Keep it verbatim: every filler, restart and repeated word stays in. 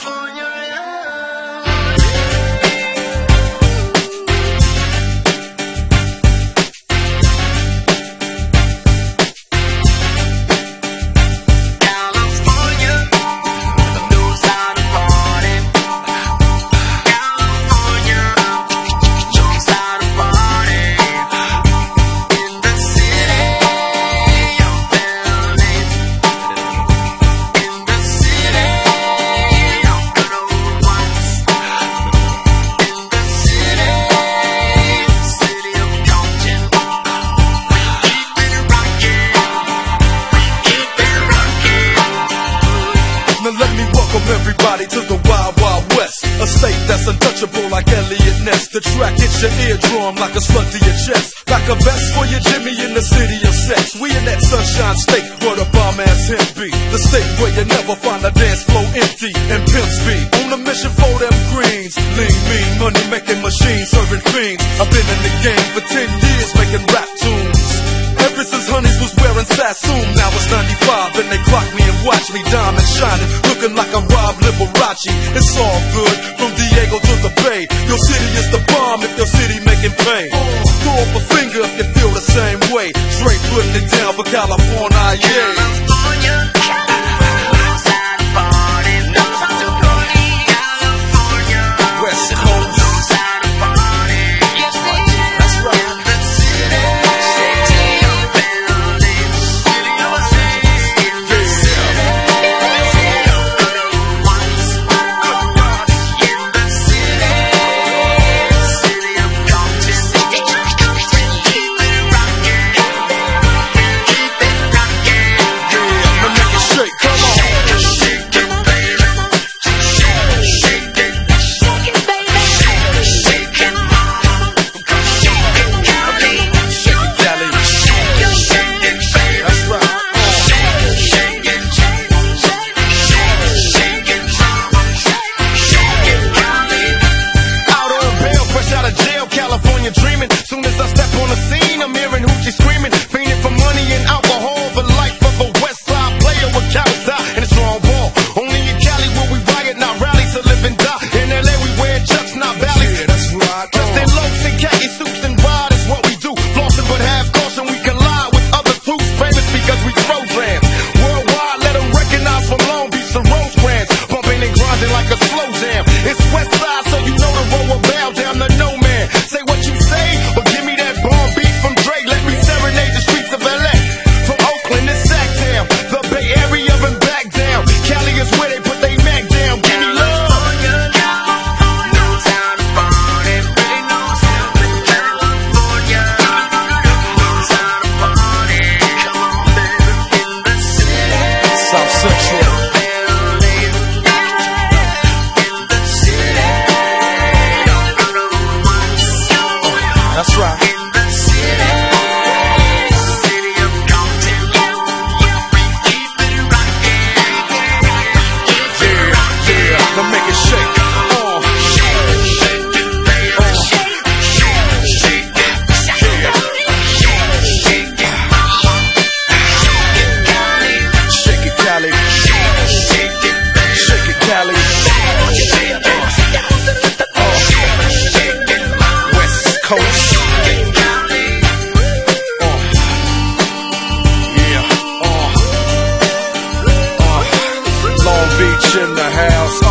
Everybody to the wild, wild west, a state that's untouchable like Elliot Ness. The track hits your eardrum like a slug to your chest, like a vest for your Jimmy in the city of sex. We in that sunshine state where the bomb ass hemp be, the state where you never find a dance floor empty and pimps be on a mission for them greens. Lean, mean, money-makin-machines, serving fiends. I've been in the game for ten years making rap tunes. Ever since Honeys was wearing sassoon, now it's ninety-five and they clock me and watch me diamond shining, looking like a Rob Liberace. It's all good from Diego to the Bay. Your city is the bomb if your city making pain. Throw up a finger if you feel the same way. Straight putting it down for California, yeah. West Coast. Dreaming, soon as I step on the scene, I'm hearing hoochie screaming, fiending for money and alcohol, the life of a West Side player with cows die and a strong ball. Only in Cali will we riot, not rally to live and die. In L A we wear chucks, not valleys. Yeah, that's right. Dressed in loafs and khaki suits and ride is what we do. Flossing but have caution, we collide with other troops, famous because we throw drams. Worldwide, let them recognize from Long Beach to Rosecrans, bumping and grinding like a slow jam. It's West Side, so you know the road will bow down to no man. Say what you say, but give me that bomb beat from Dre. Let me serenade the streets of L A. From Oakland to Sacktown, the Bay Area and back down. Cali is where they put they Mac down. Give me love. South Central. That's right. In the city, city of Compton, we keep it rockin'. Yeah, yeah, now make it shake. Uh. Shake, shake it, baby. Uh. Shake, shake, shake it, yeah. Shake it, mama. Shake it, Cali. Shake it, Cali. Shake, shake it, baby. Shake it, Cali. Shake it, uh. Shake it, mama. West Coast. In the house.